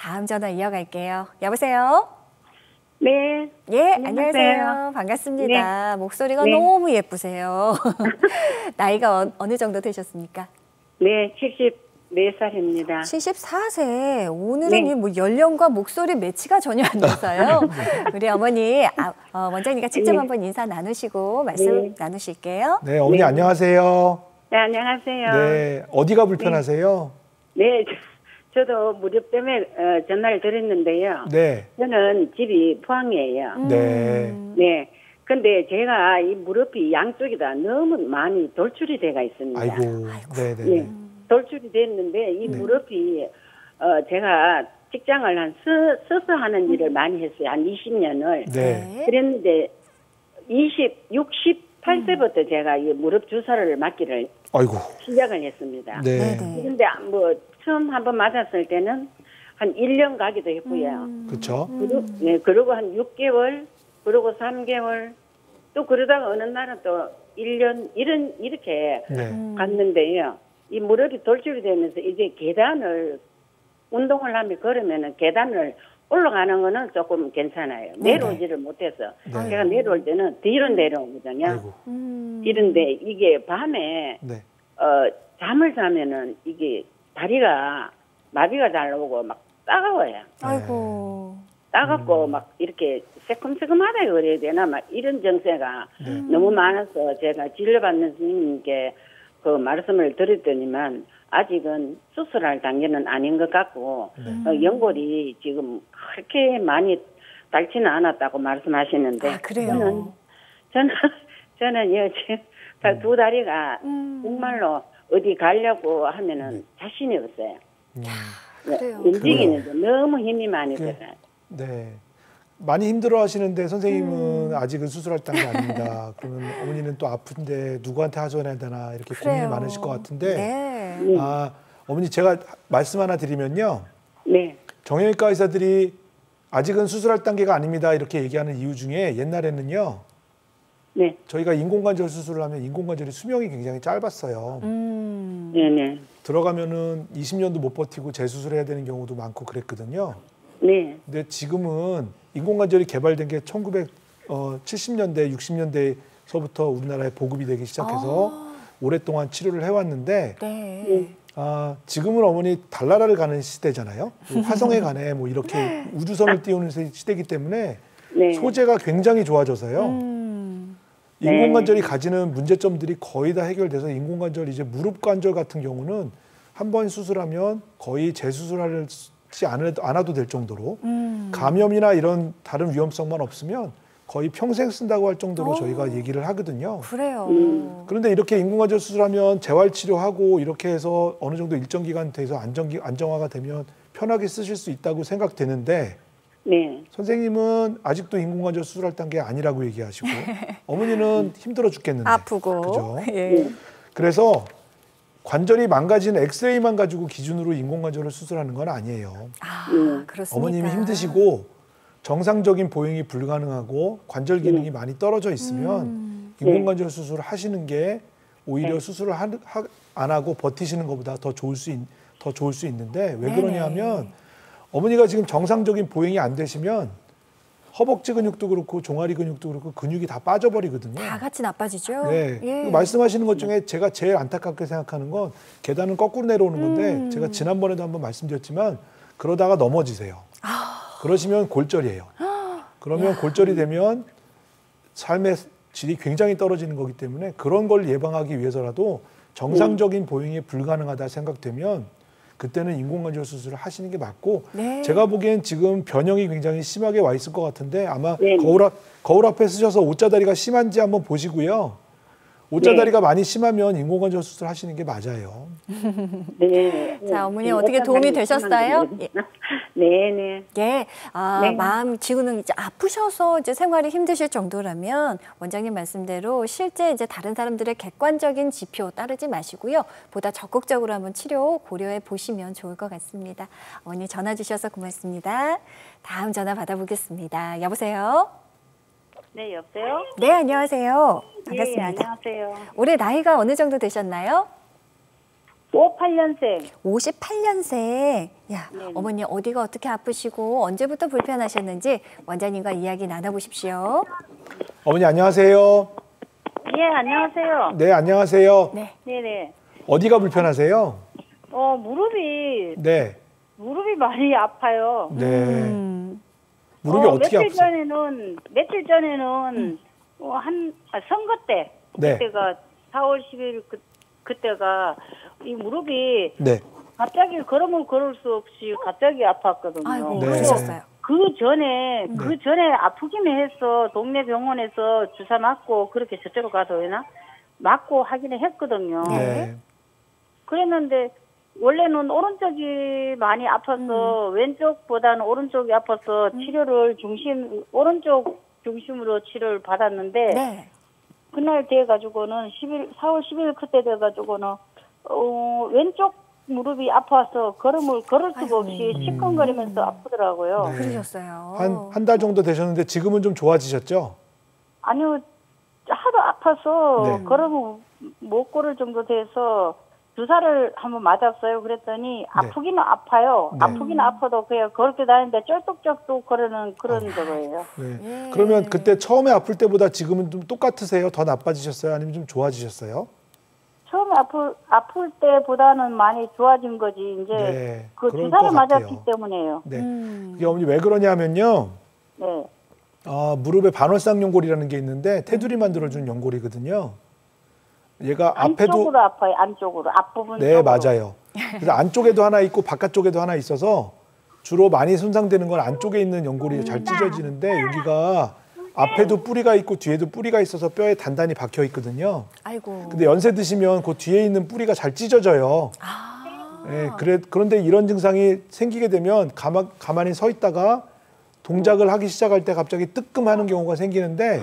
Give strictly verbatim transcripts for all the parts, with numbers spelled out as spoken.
다음 전화 이어갈게요. 여보세요? 네. 예, 안녕하세요. 안녕하세요. 반갑습니다. 네. 목소리가 네. 너무 예쁘세요. 나이가 어, 어느 정도 되셨습니까? 네, 칠십네 살입니다. 칠십사 세. 오늘은 네. 이 뭐 연령과 목소리 매치가 전혀 안 돼서요. 우리 어머니, 아, 어, 원장님과 직접 네. 한번 인사 나누시고 말씀 네. 나누실게요. 네, 어머니 네. 안녕하세요. 네, 안녕하세요. 네, 어디가 불편하세요? 네, 저, 저도 무릎 때문에 어, 전화를 드렸는데요. 네, 저는 집이 포항이에요. 네, 네. 근데 제가 이 무릎이 양쪽이 다 너무 많이 돌출이 돼가 있습니다. 아이고, 네, 네, 네. 네. 돌출이 됐는데 이 네. 무릎이 어, 제가 직장을 한 서, 서서 하는 일을 많이 했어요. 한 이십 년을. 네. 그랬는데 이십, 육십팔 세부터 제가 이 무릎 주사를 맞기를 아이고, 시작을 했습니다. 네, 네네. 그런데 뭐 처음 한번 맞았을 때는 한 일 년 가기도 했고요. 그렇죠. 그리고, 네, 그리고 한 육 개월, 그리고 삼 개월, 또 그러다가 어느 날은 또 일 년, 이런, 이렇게 네, 갔는데요. 이 무릎이 돌출이 되면서 이제 계단을, 운동을 하면 걸으면은 계단을 올라가는 거는 조금 괜찮아요. 네네. 내려오지를 못해서. 네. 제가 내려올 때는 뒤로 내려오거든요. 아이고, 음. 이런데 이게 밤에, 네, 어, 잠을 자면은 이게 다리가 마비가 잘 오고 막 따가워요. 아이고. 따갑고 막 이렇게 새콤새콤하다 그래야 되나 막 이런 정세가 네. 너무 많아서 제가 진료받는 스님께 그 말씀을 드렸더니만 아직은 수술할 단계는 아닌 것 같고 어, 연골이 지금 그렇게 많이 닳지는 않았다고 말씀하시는데 아, 그래요? 저는 저는 저는요 지금 두 다리가 음. 정말로 어디 가려고 하면은 자신이 없어요. 음, 네, 그래요. 움직이는데 너무 힘이 많이 그- 들어요. 네. 많이 힘들어하시는데 선생님은 아직은 수술할 단계 아닙니다. 그러면 어머니는 또 아픈데 누구한테 하소연해야 되나 이렇게 고민이 그래요. 많으실 것 같은데, 네. 네. 아, 어머니 제가 말씀 하나 드리면요. 네. 정형외과 의사들이 아직은 수술할 단계가 아닙니다 이렇게 얘기하는 이유 중에 옛날에는요. 네. 저희가 인공관절 수술을 하면 인공관절이 수명이 굉장히 짧았어요. 음. 네네. 들어가면은 이십 년도 못 버티고 재수술해야 되는 경우도 많고 그랬거든요. 네. 근데 지금은 인공관절이 개발된 게 천구백칠십 년대, 육십 년대서부터 우리나라에 보급이 되기 시작해서 아. 오랫동안 치료를 해왔는데 네. 아, 지금은 어머니 달나라를 가는 시대잖아요. 화성에 가네 뭐 이렇게 우주선을 띄우는 시대이기 때문에 네. 소재가 굉장히 좋아져서요. 음. 인공관절이 가지는 문제점들이 거의 다 해결돼서 인공관절 이제 무릎 관절 같은 경우는 한 번 수술하면 거의 재수술하지 않아도, 않아도 될 정도로 음. 감염이나 이런 다른 위험성만 없으면 거의 평생 쓴다고 할 정도로 오. 저희가 얘기를 하거든요. 그래요. 음. 그런데 이렇게 인공관절 수술하면 재활치료하고 이렇게 해서 어느 정도 일정 기간 돼서 안정, 안정화가 되면 편하게 쓰실 수 있다고 생각되는데 네. 선생님은 아직도 인공관절 수술할 단계 아니라고 얘기하시고 어머니는 힘들어 죽겠는데 아프고. 그죠? 예. 그래서 관절이 망가진 엑스레이만 가지고 기준으로 인공관절을 수술하는 건 아니에요. 아, 음. 그렇습니까? 어머님이 힘드시고 정상적인 보행이 불가능하고 관절 기능이 많이 떨어져 있으면 음. 인공관절 수술을 하시는 게 오히려 네. 수술을 하, 하, 안 하고 버티시는 것보다 더 좋을 수, 있, 더 좋을 수 있는데 왜 네네. 그러냐면 어머니가 지금 정상적인 보행이 안 되시면 허벅지 근육도 그렇고 종아리 근육도 그렇고 근육이 다 빠져버리거든요. 다 같이 나빠지죠? 네. 예. 그리고 말씀하시는 것 중에 제가 제일 안타깝게 생각하는 건 계단은 거꾸로 내려오는 건데 음. 제가 지난번에도 한번 말씀드렸지만 그러다가 넘어지세요. 아. 그러시면 골절이에요. 그러면 골절이 되면 삶의 질이 굉장히 떨어지는 거기 때문에 그런 걸 예방하기 위해서라도 정상적인 보행이 불가능하다 생각되면 그때는 인공관절 수술을 하시는 게 맞고 네. 제가 보기엔 지금 변형이 굉장히 심하게 와 있을 것 같은데 아마 네. 거울, 앞, 거울 앞에 쓰셔서 옷자다리가 심한지 한번 보시고요. 옷자다리가 많이 심하면 인공관절 수술 하시는 게 맞아요. 네. 자, 어머니 어떻게 도움이 되셨어요? 예. 네, 네. 예, 아, 네. 마음 지금은 이제 아프셔서 이제 생활이 힘드실 정도라면 원장님 말씀대로 실제 이제 다른 사람들의 객관적인 지표 따르지 마시고요, 보다 적극적으로 한번 치료 고려해 보시면 좋을 것 같습니다. 어머니 전화 주셔서 고맙습니다. 다음 전화 받아보겠습니다. 여보세요? 네, 여보세요? 네, 안녕하세요. 예, 반갑습니다. 안녕하세요. 올해 나이가 어느 정도 되셨나요? 오십팔 년생. 오십팔 년생. 야, 네네. 어머니 어디가 어떻게 아프시고 언제부터 불편하셨는지 원장님과 이야기 나눠보십시오. 어머니 안녕하세요. 예, 안녕하세요. 네, 안녕하세요. 네. 네네. 어디가 불편하세요? 어, 무릎이, 네. 무릎이 많이 아파요. 네. 음. 무릎이 어, 어떻게 며칠 아프세요? 전에는, 며칠 전에는, 어, 한, 아, 선거 때, 네. 그때가 사월 십일 그, 그때가 이 무릎이 네. 갑자기 걸음을 걸을 수 없이 갑자기 아팠거든요. 아이고, 네. 그러셨어요. 그 전에, 네. 그 전에 아프기만 했어. 동네 병원에서 주사 맞고, 그렇게 저쪽으로 가도 되나? 맞고 하기는 했거든요. 네. 그랬는데, 원래는 오른쪽이 많이 아파서, 음. 왼쪽보다는 오른쪽이 아파서 치료를 중심, 오른쪽 중심으로 치료를 받았는데, 네. 그날 돼가지고는 십일, 사월 십일 그때 돼가지고는, 어, 왼쪽 무릎이 아파서 걸음을 걸을 수가 아이고. 없이 시큰거리면서 아프더라고요. 네. 그러셨어요. 한 한 달 정도 되셨는데 지금은 좀 좋아지셨죠? 아니요, 하도 아파서 네. 걸음을 못 걸을 정도 돼서 주사를 한번 맞았어요. 그랬더니 아프기는 아파요. 네. 아프기는 아파도 그냥 그렇게 다니는데 쩔뚝쩔뚝 거리는 그런 거예요. 네. 예. 그러면 그때 처음에 아플 때보다 지금은 좀 똑같으세요? 더 나빠지셨어요? 아니면 좀 좋아지셨어요? 처음에 아플, 아플 때보다는 많이 좋아진 거지. 이제 네, 그 그럴 주사를 것 맞았기 같아요. 때문에요. 네. 음. 이게 어머니 왜 그러냐면요. 네. 어, 무릎에 반월상 연골이라는 게 있는데 테두리 만들어준 연골이거든요. 얘가 앞에도 안쪽으로 아파요. 안쪽으로. 앞부분 네, 쪽으로. 맞아요. 그래서 안쪽에도 하나 있고 바깥쪽에도 하나 있어서 주로 많이 손상되는 건 안쪽에 있는 연골이 잘 찢어지는데 여기가 앞에도 뿌리가 있고 뒤에도 뿌리가 있어서 뼈에 단단히 박혀 있거든요. 아이고. 근데 연세 드시면 그 뒤에 있는 뿌리가 잘 찢어져요. 아. 예, 그래, 그런데 이런 증상이 생기게 되면 가만, 가만히 서 있다가 동작을 하기 시작할 때 갑자기 뜨끔하는 경우가 생기는데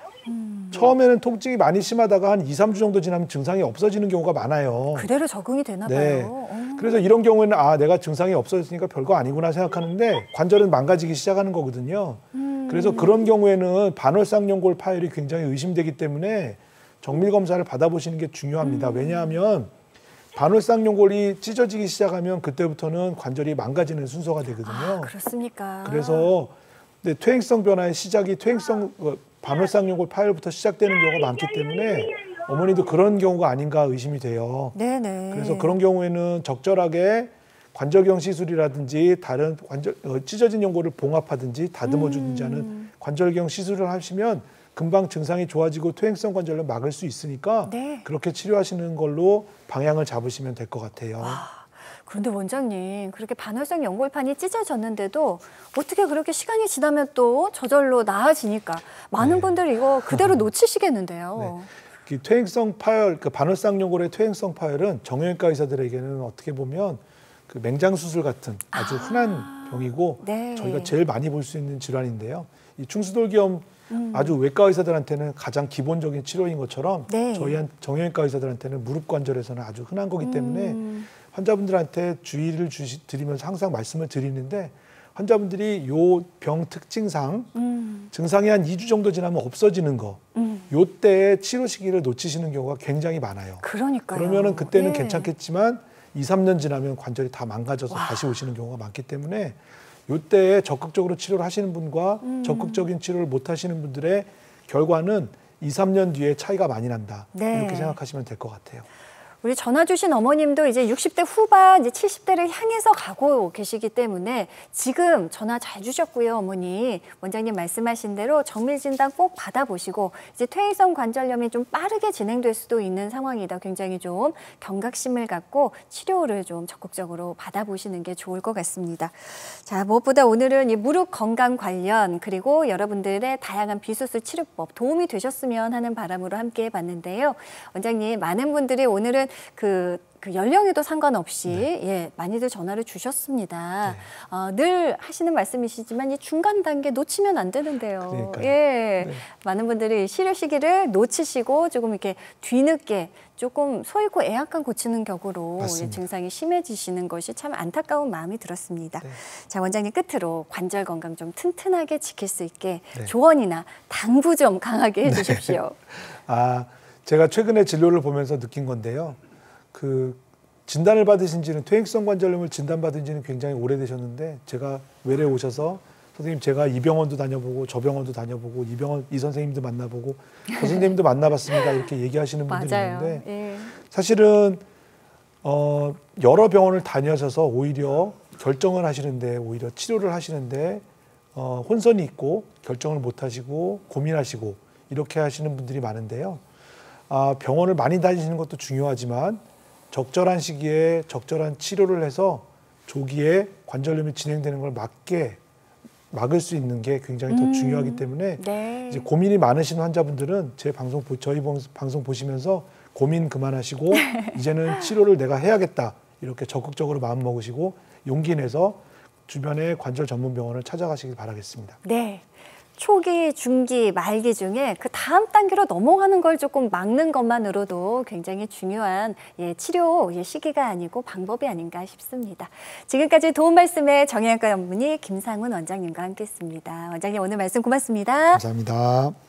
처음에는 통증이 많이 심하다가 한 이, 삼 주 정도 지나면 증상이 없어지는 경우가 많아요. 그대로 적응이 되나 네. 봐요. 어. 그래서 이런 경우에는 아, 내가 증상이 없어졌으니까 별거 아니구나 생각하는데 관절은 망가지기 시작하는 거거든요. 음. 그래서 그런 경우에는 반월상 연골 파열이 굉장히 의심되기 때문에 정밀 검사를 받아보시는 게 중요합니다. 음. 왜냐하면 반월상 연골이 찢어지기 시작하면 그때부터는 관절이 망가지는 순서가 되거든요. 아, 그렇습니까? 그래서 네, 퇴행성 변화의 시작이 퇴행성 어, 반월상 연골 파열부터 시작되는 경우가 많기 때문에 어머니도 그런 경우가 아닌가 의심이 돼요. 네네. 그래서 그런 경우에는 적절하게 관절경 시술이라든지 다른 관절 어, 찢어진 연골을 봉합하든지 다듬어 주든지 하는 음. 관절경 시술을 하시면 금방 증상이 좋아지고 퇴행성 관절을 막을 수 있으니까 네. 그렇게 치료하시는 걸로 방향을 잡으시면 될 것 같아요. 그런데 원장님, 그렇게 반월상 연골판이 찢어졌는데도 어떻게 그렇게 시간이 지나면 또 저절로 나아지니까 많은 네. 분들이 이거 그대로 놓치시겠는데요. 그 퇴행성 파열, 그 반월상 연골의 퇴행성 파열은 정형외과 의사들에게는 어떻게 보면 그 맹장 수술 같은 아주 아. 흔한 병이고 네. 저희가 제일 많이 볼 수 있는 질환인데요. 이 충수돌기염 음. 아주 외과 의사들한테는 가장 기본적인 치료인 것처럼 네. 저희 한 정형외과 의사들한테는 무릎 관절에서는 아주 흔한 거기 때문에 음. 환자분들한테 주의를 주시, 드리면서 항상 말씀을 드리는데 환자분들이 요 병 특징상 음. 증상이 한 이 주 정도 지나면 없어지는 거 음. 요때 치료 시기를 놓치시는 경우가 굉장히 많아요. 그러니까요. 그러면은 그때는 예. 괜찮겠지만 이, 삼 년 지나면 관절이 다 망가져서 다시 오시는 경우가 많기 때문에 요때에 적극적으로 치료를 하시는 분과 음. 적극적인 치료를 못 하시는 분들의 결과는 이, 삼 년 뒤에 차이가 많이 난다. 네. 이렇게 생각하시면 될 것 같아요. 우리 전화 주신 어머님도 이제 육십 대 후반, 이제 칠십 대를 향해서 가고 계시기 때문에 지금 전화 잘 주셨고요, 어머니. 원장님 말씀하신 대로 정밀 진단 꼭 받아보시고 이제 퇴행성 관절염이 좀 빠르게 진행될 수도 있는 상황이다. 굉장히 좀 경각심을 갖고 치료를 좀 적극적으로 받아보시는 게 좋을 것 같습니다. 자, 무엇보다 오늘은 이 무릎 건강 관련 그리고 여러분들의 다양한 비수술 치료법 도움이 되셨으면 하는 바람으로 함께 해봤는데요. 원장님, 많은 분들이 오늘은 그, 그 연령에도 상관없이 네. 예, 많이들 전화를 주셨습니다. 네. 어, 늘 하시는 말씀이시지만 이 중간 단계 놓치면 안 되는데요. 그러니까요. 예, 네. 많은 분들이 치료 시기를 놓치시고 조금 이렇게 뒤늦게 조금 소 잃고 애약간 고치는 격으로 맞습니다. 증상이 심해지시는 것이 참 안타까운 마음이 들었습니다. 네. 자, 원장님 끝으로 관절 건강 좀 튼튼하게 지킬 수 있게 네. 조언이나 당부 좀 강하게 해주십시오. 아, 제가 최근에 진료를 보면서 느낀 건데요. 그 진단을 받으신 지는 퇴행성 관절염을 진단받은 지는 굉장히 오래되셨는데 제가 외래 오셔서 선생님 제가 이 병원도 다녀보고 저 병원도 다녀보고 이 병원 이 선생님도 만나보고 저 선생님도 만나봤습니다 이렇게 얘기하시는 분들이 맞아요. 있는데 예. 사실은 어, 여러 병원을 다녀셔서 오히려 결정을 하시는데 오히려 치료를 하시는데 어, 혼선이 있고 결정을 못 하시고 고민하시고 이렇게 하시는 분들이 많은데요. 아, 병원을 많이 다니시는 것도 중요하지만 적절한 시기에 적절한 치료를 해서 조기에 관절염이 진행되는 걸 막게 막을 수 있는 게 굉장히 더 음, 중요하기 때문에 네. 이제 고민이 많으신 환자분들은 제 방송 보- 저희 방송 보시면서 고민 그만하시고 이제는 치료를 내가 해야겠다 이렇게 적극적으로 마음 먹으시고 용기 내서 주변의 관절 전문 병원을 찾아가시길 바라겠습니다. 네. 초기, 중기, 말기 중에 그 다음 단계로 넘어가는 걸 조금 막는 것만으로도 굉장히 중요한 예, 치료 예, 시기가 아니고 방법이 아닌가 싶습니다. 지금까지 도움 말씀에 정형외과 전문의 김상훈 원장님과 함께했습니다. 원장님 오늘 말씀 고맙습니다. 감사합니다.